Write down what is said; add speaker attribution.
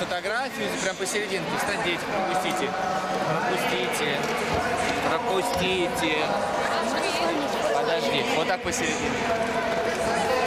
Speaker 1: фотографию, прям посерединке. Встань, дети, пропустите. Пропустите. Пропустите. Подожди, вот так посерединке.